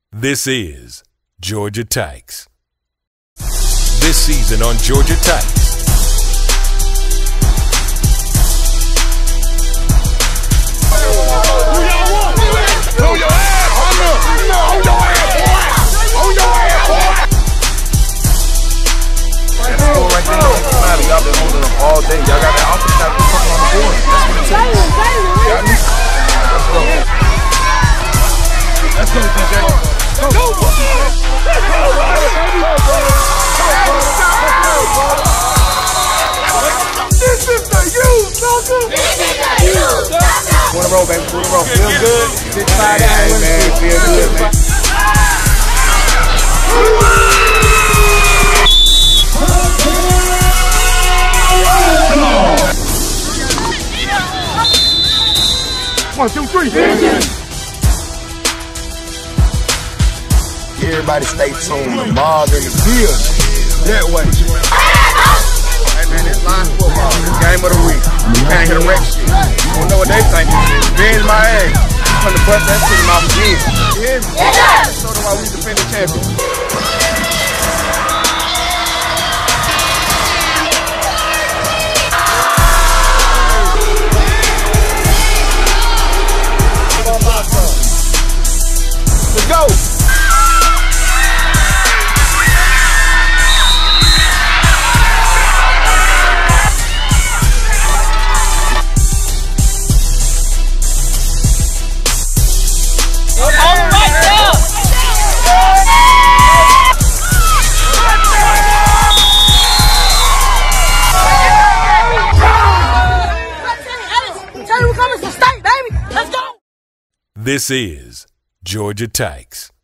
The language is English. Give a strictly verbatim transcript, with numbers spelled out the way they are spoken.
This is Georgia Tykes. This season on Georgia Tykes. Hold your ass, hold your ass, boy! Hold your ass, boy! That score right there, y'all been holding them all day. Y'all got that office shot on the board. That's what it takes. Let's go. Let's go, D J. Go, go, go, This is the youth, sucker! This is the youth, sucker! One roll, baby. One roll. Feel good? Six, five, hey, man. Feel good, man. One, two, three. Everybody stay tuned. The Mars in the field. That way. Hey man, it's live football. It's game of the week. You can't hit a wreck shit. You don't know what they think. Revenge my ass. I'm gonna bust that shit in my again. You hear me? Yeah. Show them why we defending champions. Let's go! This is Georgia Tykes.